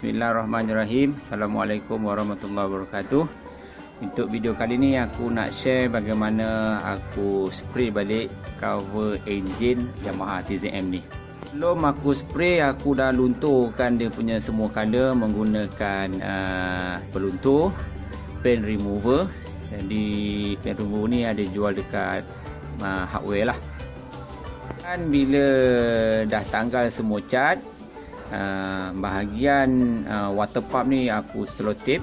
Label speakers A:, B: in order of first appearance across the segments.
A: Bismillahirrahmanirrahim. Assalamualaikum warahmatullahi wabarakatuh. Untuk video kali ni aku nak share bagaimana aku spray balik cover engine Yamaha TZM ni. Sebelum aku spray, aku dah lunturkan dia punya semua color menggunakan peluntur pen remover. Jadi pen remover ni ada jual dekat hardware lah. Dan bila dah tanggal semua cat, bahagian water pump ni aku selotip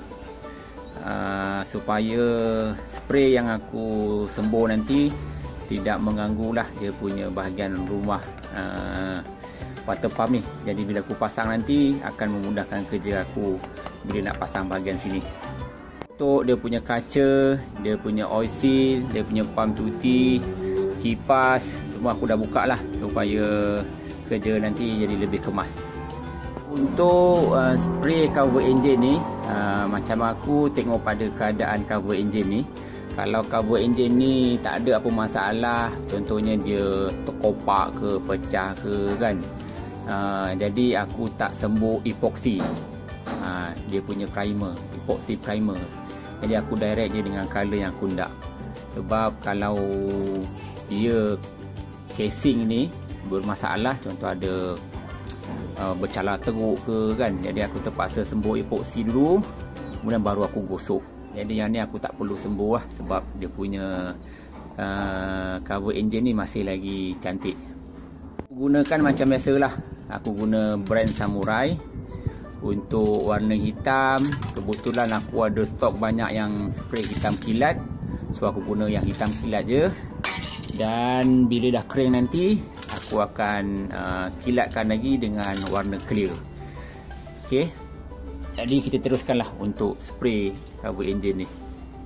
A: supaya spray yang aku sembur nanti tidak mengganggu lah dia punya bahagian rumah water pump ni. Jadi bila aku pasang nanti akan memudahkan kerja aku bila nak pasang bahagian sini. Untuk dia punya kaca, dia punya oil seal, dia punya pump cuti, kipas, semua aku dah buka lah supaya kerja nanti jadi lebih kemas. Untuk spray cover engine ni, macam aku tengok pada keadaan cover engine ni. Kalau cover engine ni tak ada apa masalah, contohnya dia terkopak ke, pecah ke kan, jadi aku tak sembur epoxy, dia punya primer, epoxy primer. Jadi aku direct je dengan color yang aku nak. Sebab kalau dia casing ni bermasalah, contoh ada bercala teruk ke kan, jadi aku terpaksa sembur epoxy dulu, kemudian baru aku gosok. Jadi yang ni aku tak perlu sembur lah, sebab dia punya cover engine ni masih lagi cantik. Aku gunakan macam biasa lah, aku guna brand Samurai. Untuk warna hitam, kebetulan aku ada stok banyak yang spray hitam kilat, so aku guna yang hitam kilat je. Dan bila dah kering nanti aku akan kilatkan lagi dengan warna clear. Okey. Jadi kita teruskanlah untuk spray cover engine ni.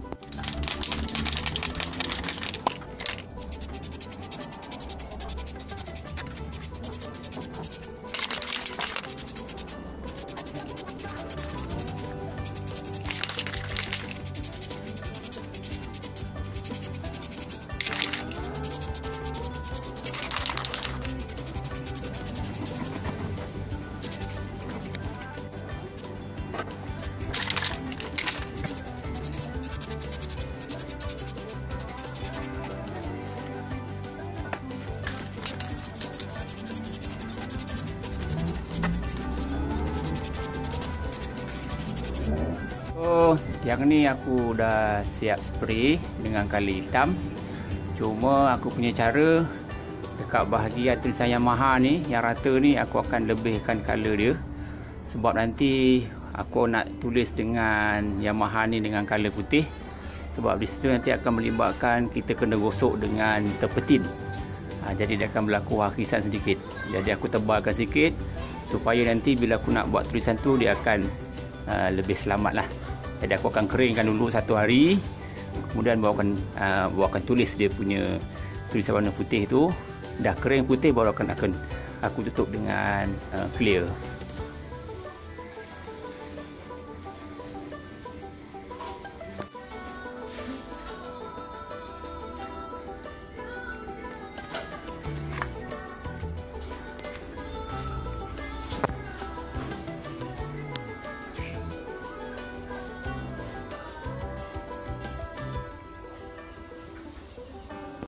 A: Yang ni aku dah siap spray dengan color hitam. Cuma aku punya cara dekat bahagian tulisan Yamaha ni, yang rata ni, aku akan lebihkan color dia. Sebab nanti aku nak tulis dengan Yamaha ni dengan color putih. Sebab di situ nanti akan melibatkan kita kena gosok dengan terpetin. Jadi dia akan berlaku hakisan sedikit. Jadi aku tebalkan sikit supaya nanti bila aku nak buat tulisan tu dia akan lebih selamat lah. Jadi aku akan keringkan dulu 1 hari, kemudian baru akan tulis dia punya tulisan warna putih tu. Dah kering putih baru akan aku tutup dengan clear.